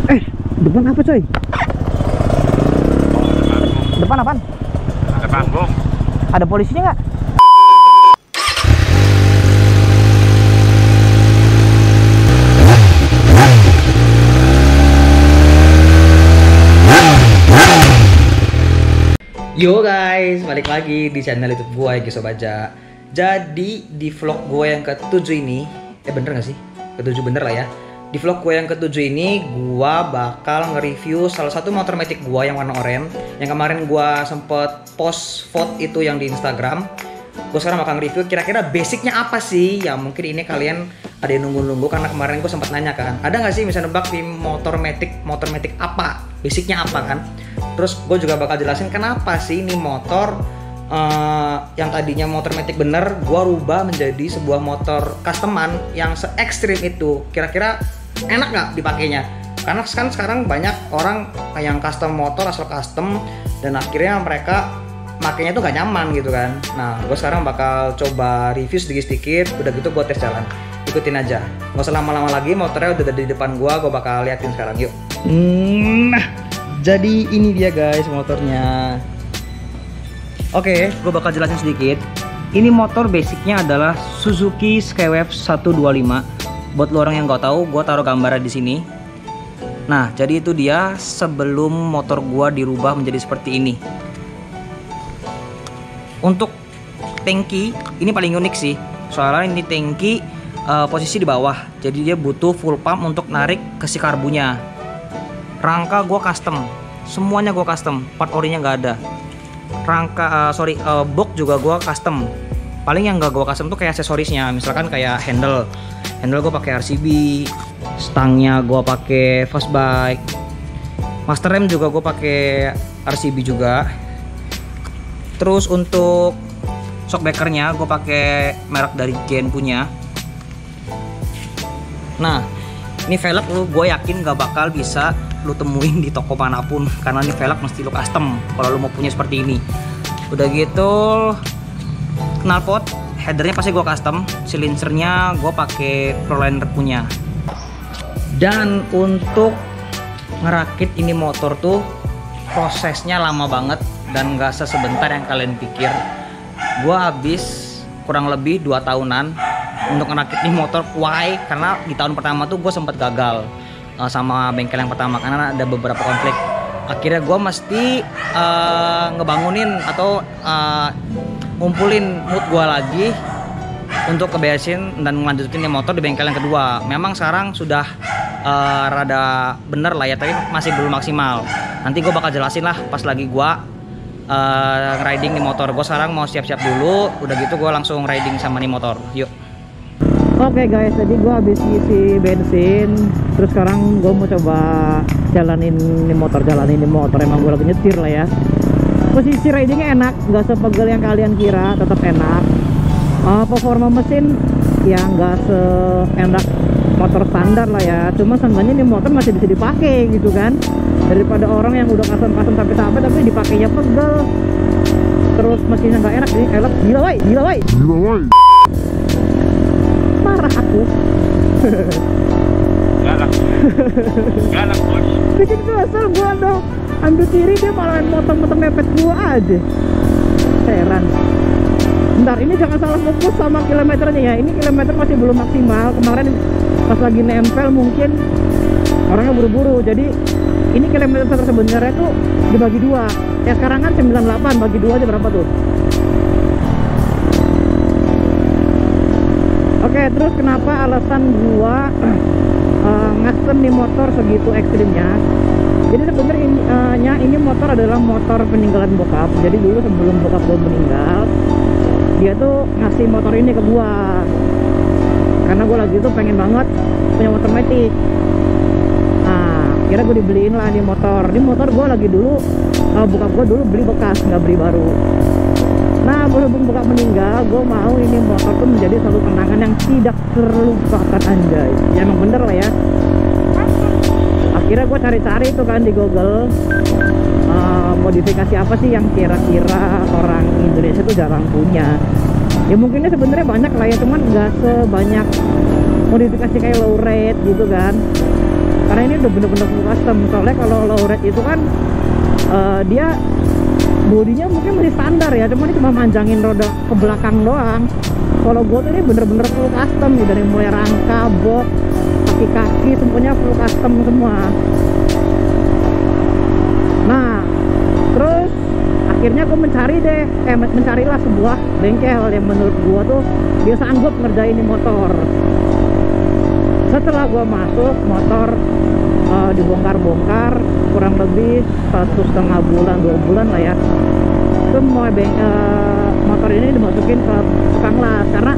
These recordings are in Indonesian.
Eh, depan apa coy? Depan apaan? Ada panggung. Ada polisinya nggak? Yo guys, balik lagi di channel YouTube gue Egy Sobaja. Jadi di vlog gue yang ke-7 ini, bener gak sih? Ke-7 bener lah ya. Di vlog gue yang ke-7 ini, gue bakal nge-review salah satu motor matic gue yang warna oranye. Yang kemarin gue sempet post foto itu yang di Instagram. Gue sekarang bakal nge-review kira-kira basicnya apa sih. Ya mungkin ini kalian ada yang nunggu-nunggu karena kemarin gue sempat nanya kan, ada nggak sih misalnya nebak di motor matic apa, basicnya apa kan. Terus gue juga bakal jelasin kenapa sih ini motor yang tadinya motor matic bener gue rubah menjadi sebuah motor customan yang se-ekstrim itu. Kira-kira enak nggak dipakainya? Karena kan sekarang banyak orang yang custom motor asal custom dan akhirnya mereka makainya tuh gak nyaman gitu kan. Nah gue sekarang bakal coba review sedikit-sedikit, udah gitu gue tes jalan. Ikutin aja, nggak usah lama-lama lagi, motornya udah ada di depan gue bakal liatin sekarang, yuk. Nah, jadi ini dia guys motornya. Oke, gue bakal jelasin sedikit. Ini motor basicnya adalah Suzuki Skywave 125. Buat lo orang yang nggak tahu, gue taruh gambarnya di sini. Nah, jadi itu dia sebelum motor gue dirubah menjadi seperti ini. Untuk tangki, ini paling unik sih. Soalnya ini tangki posisi di bawah, jadi dia butuh full pump untuk narik ke si karbunya. Rangka gue custom, semuanya gue custom, part orinya nggak ada. Rangka box juga gue custom. Paling yang nggak gue custom tuh kayak aksesorisnya, misalkan kayak handle gue pakai RCB, stangnya gue pakai Fastbike, master rem juga gue pakai RCB juga. Terus untuk shockbreakernya gue pakai merek dari Gen punya. Nah, ini velg gue yakin gak bakal bisa lu temuin di toko manapun karena ini velg mesti lu custom kalau lu mau punya seperti ini. Udah gitu, knalpot, headernya pasti gue custom, silinsernya gue pakai Proliner punya. Dan untuk ngerakit ini motor tuh prosesnya lama banget dan gak sesebentar yang kalian pikir. Gue habis kurang lebih 2 tahunan untuk ngerakit nih motor. Why? Karena di tahun pertama tuh gue sempat gagal sama bengkel yang pertama karena ada beberapa konflik. Akhirnya gue mesti ngebangunin atau ngumpulin mood gue lagi untuk keberesin dan melanjutin nih motor di bengkel yang kedua. Memang sekarang sudah rada bener lah ya, tapi masih belum maksimal. Nanti gue bakal jelasin lah pas lagi gue riding nih motor. Gue sekarang mau siap-siap dulu, udah gitu gue langsung riding sama nih motor. Yuk. Oke guys, jadi gue habis ngisi bensin, terus sekarang gue mau coba jalanin ini motor. Emang gue lagi nyetir lah ya. Posisi ridingnya enak, nggak sepegel yang kalian kira, tetap enak. Performa mesin ya nggak seenak motor standar lah ya, cuma seenggaknya ini motor masih bisa dipakai gitu kan, daripada orang yang udah custom sampai tapi dipakainya pegel, terus mesinnya nggak enak. Ini elok, gila woi marah aku. Galak bos, bikin kesel gua dong. Ambil kiri dia malah motong-motong mepet gua aja, heran. Bentar, ini jangan salah fokus sama kilometernya ya. Ini kilometer masih belum maksimal. Kemarin pas lagi nempel mungkin orangnya buru-buru. Jadi ini kilometer sebenarnya tuh dibagi 2. Ya sekarang kan 98, bagi 2 aja berapa tuh? Oke, terus kenapa alasan gua ngastem nih motor segitu ekstrimnya? Jadi sebenarnya ini motor adalah motor peninggalan bokap. Jadi dulu sebelum bokap gua meninggal, dia tuh ngasih motor ini ke gua karena gua lagi tuh pengen banget punya motor matic. Nah, kira gua dibeliin lah nih motor. Ini motor gua lagi dulu bokap gua dulu beli bekas, nggak beli baru. Nah, berhubung bokap meninggal, gua mau ini motor tuh menjadi satu kenangan yang tidak terlupakan, anjay. Ya emang bener lah ya. Akhirnya gua cari-cari itu kan di Google, modifikasi apa sih yang kira-kira orang Indonesia tuh jarang punya. Ya mungkinnya sebenarnya banyak lah ya, cuman nggak sebanyak modifikasi kayak low rate gitu kan. karena ini udah bener-bener full custom. Soalnya kalau lowret itu kan dia bodinya mungkin masih standar ya, cuma ini cuma manjangin roda ke belakang doang. Kalau gue tuh ini bener-bener full custom nih, dari mulai rangka, box, kaki-kaki semuanya full custom semua. Nah terus akhirnya gue mencarilah sebuah bengkel yang menurut gue tuh dia sanggup ngerjain ini motor. Setelah gue masuk, motor dibongkar-bongkar kurang lebih 1,5 bulan 2 bulan lah ya. Semua motor ini dimasukin ke tukang las, karena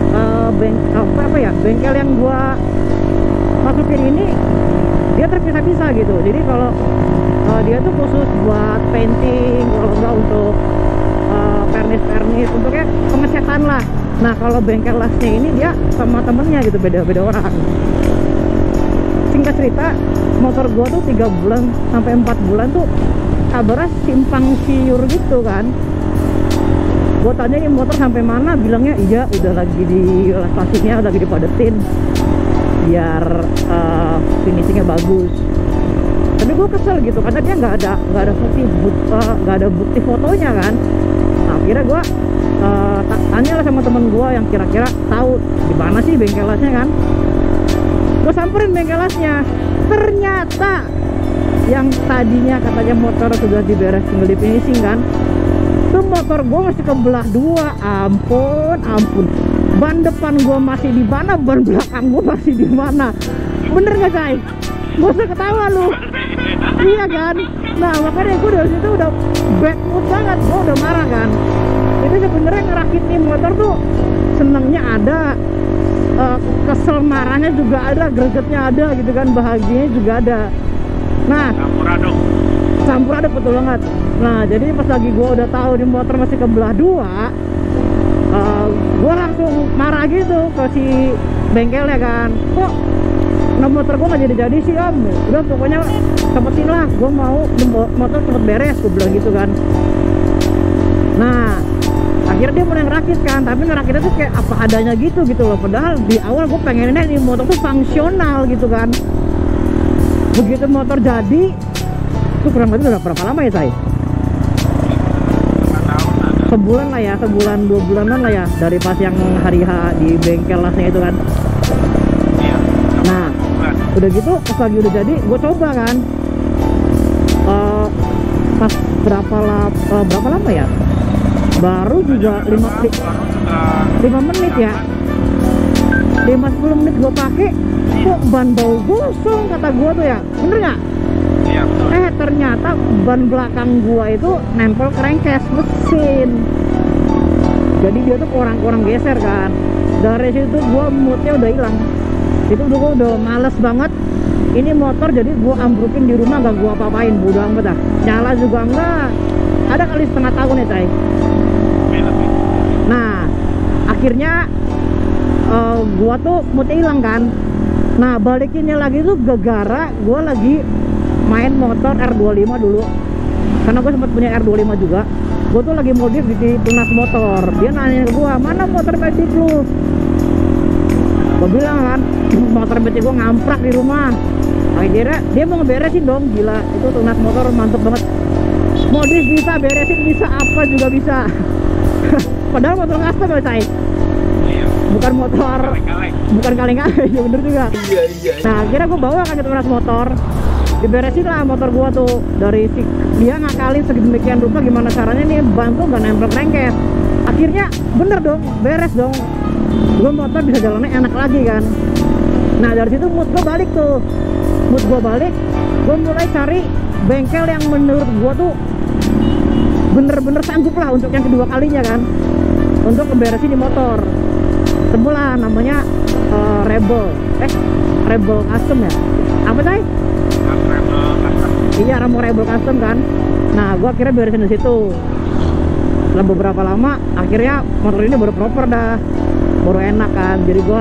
bengkel yang gue masukin ini dia terpisah-pisah gitu. Jadi kalau dia tuh khusus buat painting, kalau enggak untuk vernis untuknya pengecekan lah. Nah kalau bengkel lasnya ini dia sama temennya gitu, beda-beda orang. Singkat cerita, motor gua tuh 3 bulan sampai 4 bulan tuh kabarnya simpang siur gitu kan. Gua tanya ini motor sampai mana, bilangnya iya udah lagi di plastiknya lagi dipadetin biar finishingnya bagus. Tapi gue kesel gitu karena dia nggak ada bukti fotonya kan. Nah, akhirnya gue tanya lah sama temen gue yang kira-kira tahu di mana sih bengkel lasnya kan. Gue samperin bengkel lasnya, ternyata yang tadinya katanya motor sudah diberes tinggal di finishing kan, tuh motor gue masih kebelah dua. Ampun, ban depan gue masih di mana, ban belakang gue masih di mana. Bener gak Cai? Gak usah ketawa lu. Iya kan? Nah makanya gue dari situ udah bad mood banget, gue udah marah kan. Jadi sebenarnya ngerakit nih motor tuh senengnya ada, kesel marahnya juga ada, gregetnya ada gitu kan, bahagianya juga ada. Nah campur aduk betul banget. Nah jadi pas lagi gue udah tahu di motor masih kebelah dua, gue langsung marah gitu ke si bengkelnya kan. Kok motor gue gak jadi sih om? Udah pokoknya cepetin lah, gue mau motor cepet beres, gue bilang gitu kan. Nah akhirnya dia mulai ngerakit kan, tapi ngerakitnya tuh kayak apa adanya gitu loh. Padahal di awal gue pengennya ini motor tuh fungsional gitu kan. Begitu motor jadi itu kurang lebih udah berapa lama ya Say? Sebulan lah ya, 1-2 bulanan lah ya, dari pas yang hari H di bengkel lasnya itu kan. Nah udah gitu pas lagi udah jadi gue coba kan, pas berapa lama ya, baru juga 5 menit ya, 5-10 menit gue pakai kok ban bau gosong kata gue tuh ya. Bener nggak? Iya betul. Ternyata ban belakang gua itu nempel crankcase mesin, jadi dia tuh kurang geser kan. Dari situ gua moodnya udah hilang. Itu gua udah males banget ini motor, jadi gua ambrukin di rumah, gak gua apa-apain, bodo amat dah. Nyala juga enggak, ada kali setengah tahun ya Cai. Nah akhirnya gua tuh moodnya hilang kan. Nah balikinnya lagi tuh gara-gara gua lagi main motor R25 dulu, karena gue sempat punya R25 juga. Gue tuh lagi modif di tunas motor. Dia nanya ke gue, mana motor metik lu? Gue bilang kan, motor metik gue ngamprak di rumah. Akhirnya dia mau ngeberesin dong, gila itu tunas motor mantep banget. Modif bisa, beresin bisa, apa juga bisa. Padahal motor custom ya Say, bukan motor, bukan kaleng-kaleng. Ya bener juga. Nah akhirnya gue bawa kan ke tunas motor, diberesin lah motor gua tuh. Dari dia ngakalin sedemikian rupa gimana caranya nih ban tuh gak nempel crankcase. Akhirnya bener dong, beres dong, gua motor bisa jalannya enak lagi kan. Nah dari situ mood gua balik tuh, gua mulai cari bengkel yang menurut gua tuh bener-bener sanggup lah untuk yang kedua kalinya kan, untuk ngeberesin di motor. Temulah namanya Rebel Custom ya, apa sih? Iya, Rebel Custom kan. Nah gua akhirnya beresin di situ. Setelah beberapa lama akhirnya motor ini baru proper dah, baru enak kan. Jadi gua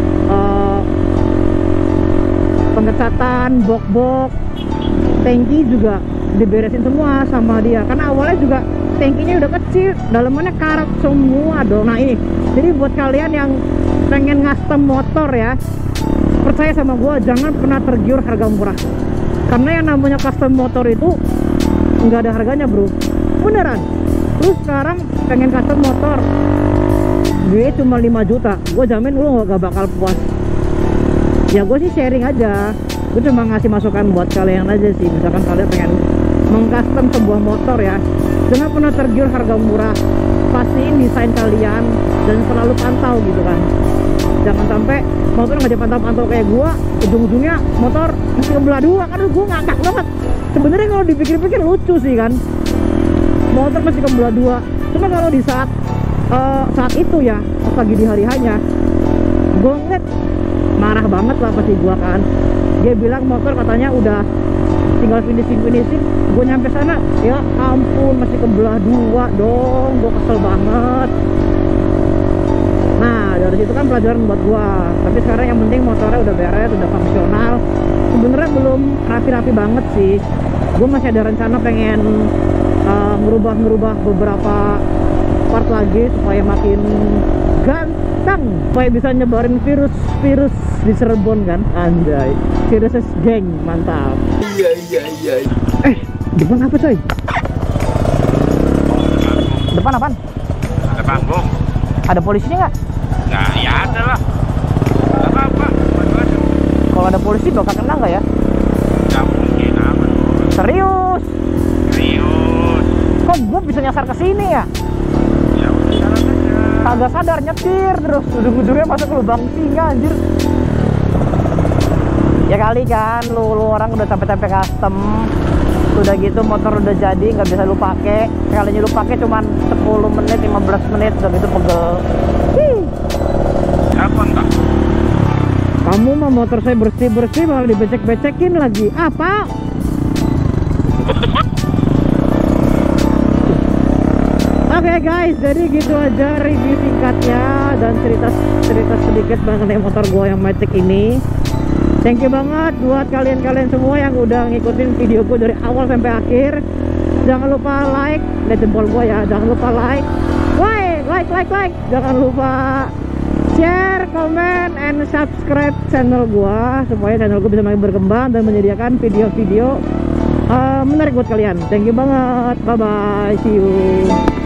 pengecatan box tangki juga diberesin semua sama dia, karena awalnya juga tangkinya udah kecil, dalamannya karat semua dong. Nah ini jadi buat kalian yang pengen custom motor ya, percaya sama gua, jangan pernah tergiur harga murah. Karena yang namanya custom motor itu nggak ada harganya bro, beneran. Terus sekarang pengen custom motor, duit cuma 5 juta, gue jamin lu gak bakal puas. Ya gue sih sharing aja, gue cuma ngasih masukan buat kalian aja sih. Misalkan kalian pengen mengcustom sebuah motor ya, jangan pernah tergiur harga murah. Pastiin desain kalian dan selalu pantau gitu kan. Jangan sampai motor nggak dipantau-pantau kayak gua, ujung-ujungnya motor masih kebelah dua. Kan gua ngakak banget. Sebenarnya kalau dipikir-pikir lucu sih kan, motor masih kebelah dua. Cuma kalau di saat itu ya, pas lagi di hari hanya, gua ngeliat marah banget lah pasti gua kan. Dia bilang motor katanya udah tinggal finishing, gue nyampe sana ya ampun masih kebelah dua dong, gue kesel banget. Nah dari situ kan pelajaran buat gue. Tapi sekarang yang penting motornya udah beres, udah fungsional. Sebenarnya belum rapi-rapi banget sih, gue masih ada rencana pengen ngerubah beberapa part lagi supaya makin ganteng, supaya bisa nyebarin virus di Cirebon kan, anjay. Virus geng, mantap. Iya. Depan apa coy? Depan apaan? Ada panggung. Ada polisinya nggak? Nah, ya ada lah. Gak apa-apa. Kalau ada polisi bakal kena nggak ya? Gak mungkin aman. Serius? Serius. Kok gue bisa nyasar ke sini ya? Ya udah jalan aja. Kagak sadar nyetir terus ujung-ujungnya masuk ke lubang singa anjir. Ya kali kan lu orang udah capek-capek custom, udah gitu motor udah jadi nggak bisa lu pakai, sekalinya lu pakai cuman 10 menit 15 menit udah gitu pegel. Apa entah? Kamu mah motor saya bersih malah dibecek-becekin lagi. Apa? Oke guys, jadi gitu aja review singkatnya dan cerita sedikit mengenai motor gua yang Matic ini. Thank you banget buat kalian semua yang udah ngikutin video gue dari awal sampai akhir. Jangan lupa like, lihat jempol gue ya. Jangan lupa like. Jangan lupa share, comment, and subscribe channel gue supaya channel gue bisa makin berkembang dan menyediakan video-video menarik buat kalian. Thank you banget. Bye bye. See you.